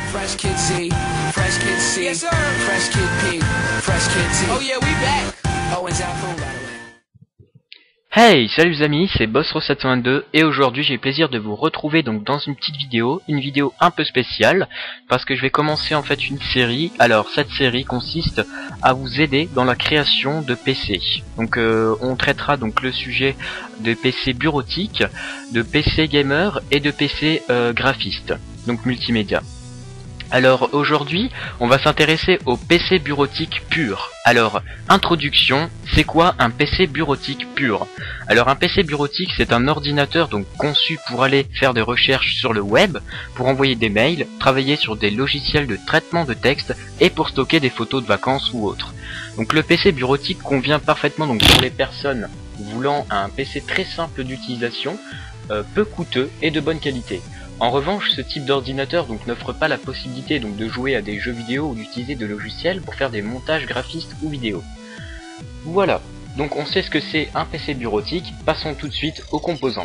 Fresh Kid Z, Fresh Kid C, yes, sir. Fresh Kid P, Fresh Kid T. Oh yeah, we back. Oh, and Zafu, by the way. Hey, salut les amis, c'est Bossro722 et aujourd'hui j'ai le plaisir de vous retrouver donc dans une petite vidéo, une vidéo un peu spéciale parce que je vais commencer en fait une série. Alors cette série consiste à vous aider dans la création de PC. Donc on traitera donc le sujet de PC bureautique, de PC gamer et de PC graphiste, donc multimédia. Alors aujourd'hui, on va s'intéresser au PC bureautique pur. Alors, introduction, c'est quoi un PC bureautique pur? Alors un PC bureautique, c'est un ordinateur donc conçu pour aller faire des recherches sur le web, pour envoyer des mails, travailler sur des logiciels de traitement de texte et pour stocker des photos de vacances ou autres. Donc le PC bureautique convient parfaitement donc pour les personnes voulant un PC très simple d'utilisation, peu coûteux et de bonne qualité. En revanche, ce type d'ordinateur donc n'offre pas la possibilité donc de jouer à des jeux vidéo ou d'utiliser de logiciels pour faire des montages graphistes ou vidéo. Voilà, donc on sait ce que c'est un PC bureautique, passons tout de suite aux composants.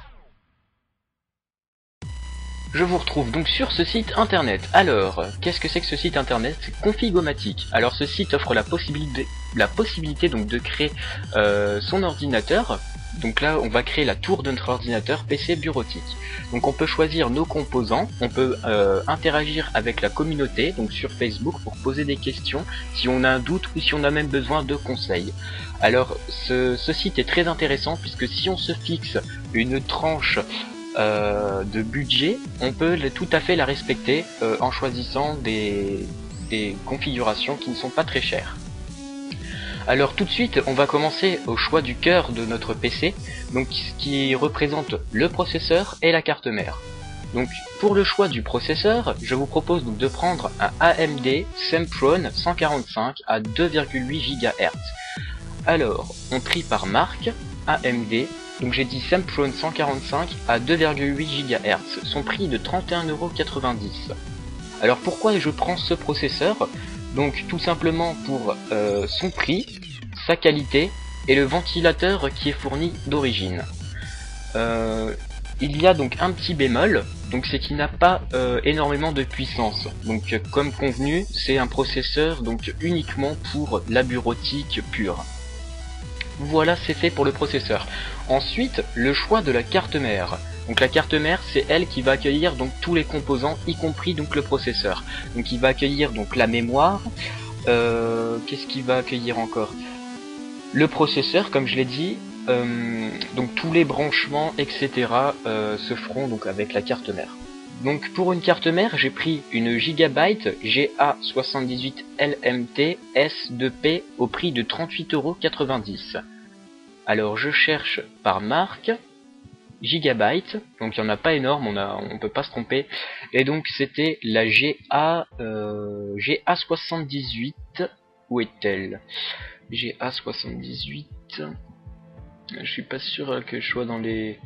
Je vous retrouve donc sur ce site internet. Alors, qu'est-ce que c'est que ce site internet? C'est Configomatic. Alors ce site offre la possibilité donc de créer son ordinateur. Donc là, on va créer la tour de notre ordinateur PC bureautique. Donc on peut choisir nos composants, on peut interagir avec la communauté, donc sur Facebook, pour poser des questions si on a un doute ou si on a même besoin de conseils. Alors ce site est très intéressant puisque si on se fixe une tranche de budget, on peut tout à fait la respecter en choisissant des configurations qui ne sont pas très chères. Alors tout de suite, on va commencer au choix du cœur de notre PC, donc qui représente le processeur et la carte mère. Donc pour le choix du processeur, je vous propose donc de prendre un AMD Sempron 145 à 2,8 GHz. Alors, on trie par marque, AMD, donc j'ai dit Sempron 145 à 2,8 GHz, son prix est de 31,90 €. Alors pourquoi je prends ce processeur? Donc tout simplement pour son prix, sa qualité et le ventilateur qui est fourni d'origine. Il y a donc un petit bémol, donc c'est qu'il n'a pas énormément de puissance. Donc comme convenu, c'est un processeur donc uniquement pour la bureautique pure. Voilà, c'est fait pour le processeur. Ensuite, le choix de la carte mère. Donc la carte mère, c'est elle qui va accueillir donc tous les composants, y compris donc le processeur. Donc il va accueillir donc la mémoire. Qu'est-ce qu'il va accueillir encore? Le processeur, comme je l'ai dit. Donc tous les branchements, etc. Se feront donc avec la carte mère. Donc pour une carte mère, j'ai pris une Gigabyte GA78 LMT S2P au prix de 38,90 €. Alors je cherche par marque Gigabyte, donc il n'y en a pas énorme, on peut pas se tromper. Et donc c'était la GA78. Où est-elle? GA78. Je suis pas sûr que je sois dans les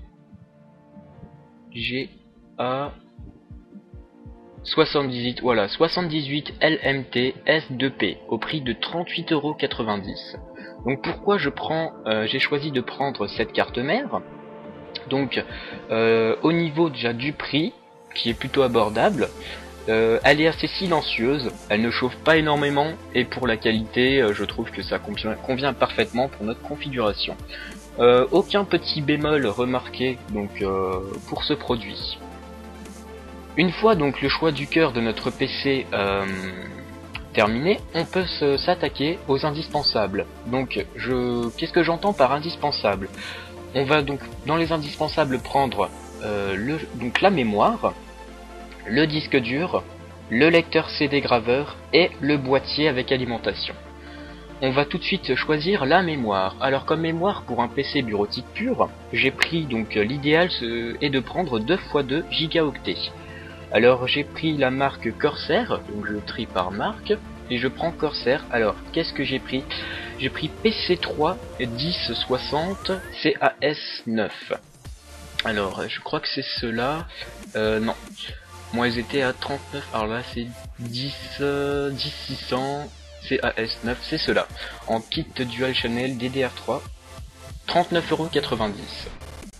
GA78, voilà, 78 LMT S2P au prix de 38,90 €. Donc pourquoi j'ai choisi de prendre cette carte mère? Donc au niveau déjà du prix, qui est plutôt abordable, elle est assez silencieuse, elle ne chauffe pas énormément, et pour la qualité, je trouve que ça convient parfaitement pour notre configuration. Aucun petit bémol remarqué donc pour ce produit. Une fois donc le choix du cœur de notre PC terminé, on peut s'attaquer aux indispensables. Donc qu'est-ce que j'entends par indispensable? On va donc dans les indispensables prendre donc la mémoire, le disque dur, le lecteur CD graveur et le boîtier avec alimentation. On va tout de suite choisir la mémoire. Alors comme mémoire pour un PC bureautique pur, j'ai pris donc l'idéal est de prendre 2x2 gigaoctets. Alors j'ai pris la marque Corsair, donc je trie par marque et je prends Corsair. Alors qu'est-ce que j'ai pris? J'ai pris PC3 1060 CAS9. Alors je crois que c'est ceux-là. Non. Moi ils étaient à 39, alors là c'est 10600 CAS9, c'est cela. En kit dual channel DDR3, 39,90 €.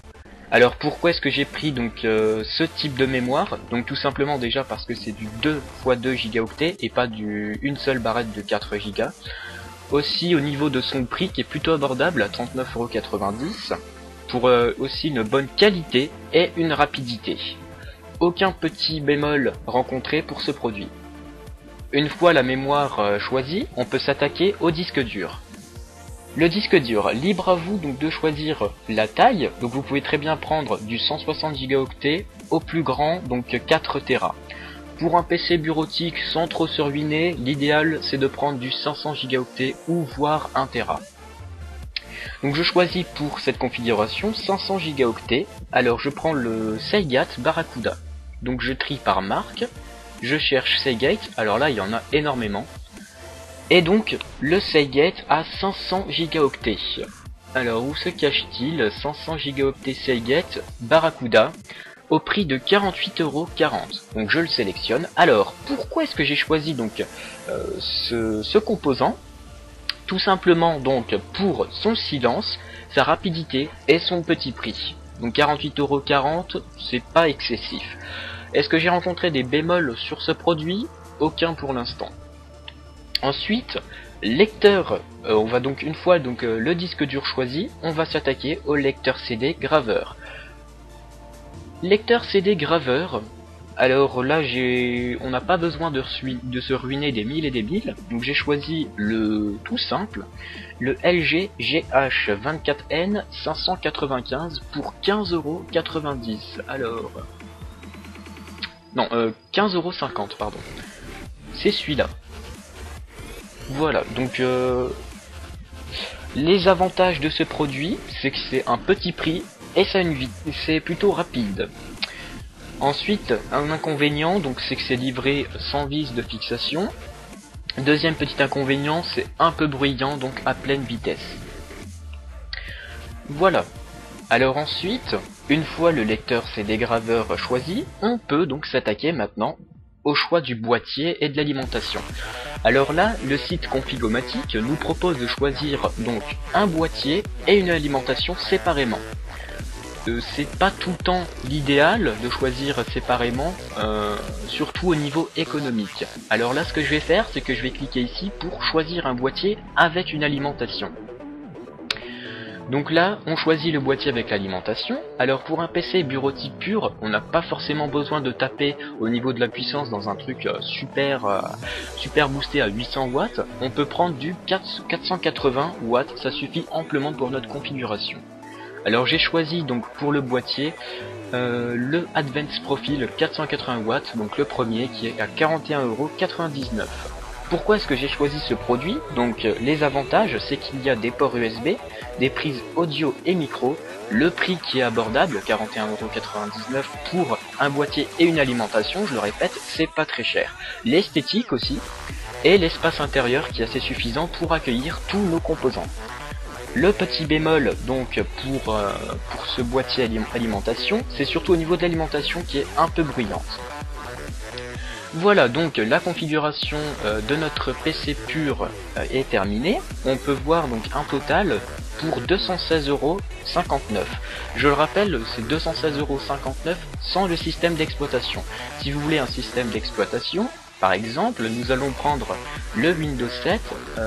Alors pourquoi est-ce que j'ai pris donc ce type de mémoire? Donc tout simplement déjà parce que c'est du 2 x 2 gigaoctets et pas une seule barrette de 4 Go. Aussi au niveau de son prix qui est plutôt abordable à 39,90 €, pour aussi une bonne qualité et une rapidité. Aucun petit bémol rencontré pour ce produit. Une fois la mémoire choisie, on peut s'attaquer au disque dur. Le disque dur, libre à vous donc de choisir la taille, donc vous pouvez très bien prendre du 160 Go au plus grand, donc 4 Tera. Pour un PC bureautique sans trop se ruiner, l'idéal c'est de prendre du 500 Go ou voire 1 Tera. Donc je choisis pour cette configuration 500 Go. Alors je prends le Seagate Barracuda. Donc je trie par marque, je cherche Seagate, alors là il y en a énormément. Et donc, le Seagate a 500 Go. Alors, où se cache-t-il? 500 Go Seagate Barracuda au prix de 48,40 €. Donc, je le sélectionne. Alors, pourquoi est-ce que j'ai choisi donc ce composant? Tout simplement donc pour son silence, sa rapidité et son petit prix. Donc 48,40 €, c'est pas excessif. Est-ce que j'ai rencontré des bémols sur ce produit? Aucun pour l'instant. Ensuite, lecteur, on va donc une fois donc le disque dur choisi, on va s'attaquer au lecteur CD graveur. Lecteur CD graveur, alors là on n'a pas besoin de se ruiner des mille et des mille, donc j'ai choisi le tout simple, le LG GH24N 595 pour 15,90 €. Alors, non, 15,50 € pardon. C'est celui-là. Voilà, donc les avantages de ce produit, c'est que c'est un petit prix et ça a une vie, c'est plutôt rapide. Ensuite, un inconvénient, donc c'est que c'est livré sans vis de fixation. Deuxième petit inconvénient, c'est un peu bruyant, donc à pleine vitesse. Voilà. Alors ensuite, une fois le lecteur CD graveur choisi, on peut donc s'attaquer maintenant au choix du boîtier et de l'alimentation. Alors là, le site Configomatic nous propose de choisir donc un boîtier et une alimentation séparément. C'est pas tout le temps l'idéal de choisir séparément, surtout au niveau économique. Alors là, ce que je vais faire, c'est que je vais cliquer ici pour choisir un boîtier avec une alimentation. Donc là, on choisit le boîtier avec l'alimentation. Alors pour un PC bureautique pur, on n'a pas forcément besoin de taper au niveau de la puissance dans un truc super boosté à 800 watts. On peut prendre du 480 watts, ça suffit amplement pour notre configuration. Alors j'ai choisi donc pour le boîtier le Advanced Profile 480 watts, donc le premier qui est à 41,99 €. Pourquoi est-ce que j'ai choisi ce produit? Donc les avantages, c'est qu'il y a des ports USB, des prises audio et micro, le prix qui est abordable, 41,99 € pour un boîtier et une alimentation, je le répète, c'est pas très cher. L'esthétique aussi, et l'espace intérieur qui est assez suffisant pour accueillir tous nos composants. Le petit bémol donc pour ce boîtier alimentation, c'est surtout au niveau de l'alimentation qui est un peu bruyante. Voilà, donc la configuration de notre PC pur est terminée. On peut voir donc un total pour 216,59 €. Je le rappelle, c'est 216,59 € sans le système d'exploitation. Si vous voulez un système d'exploitation, par exemple, nous allons prendre le Windows 7,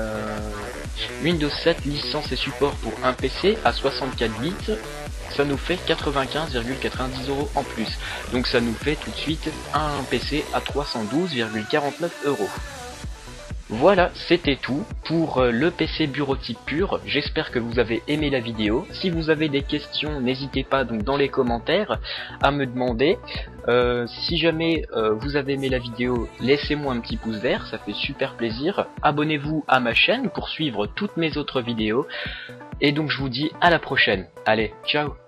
Windows 7 licence et support pour un PC à 64 bits. Ça nous fait 95,90 € en plus. Donc ça nous fait tout de suite un PC à 312,49 €. Voilà, c'était tout pour le PC bureautique pur. J'espère que vous avez aimé la vidéo. Si vous avez des questions, n'hésitez pas donc dans les commentaires à me demander. Si jamais vous avez aimé la vidéo, laissez-moi un petit pouce vert, ça fait super plaisir. Abonnez-vous à ma chaîne pour suivre toutes mes autres vidéos. Et donc je vous dis à la prochaine. Allez, ciao!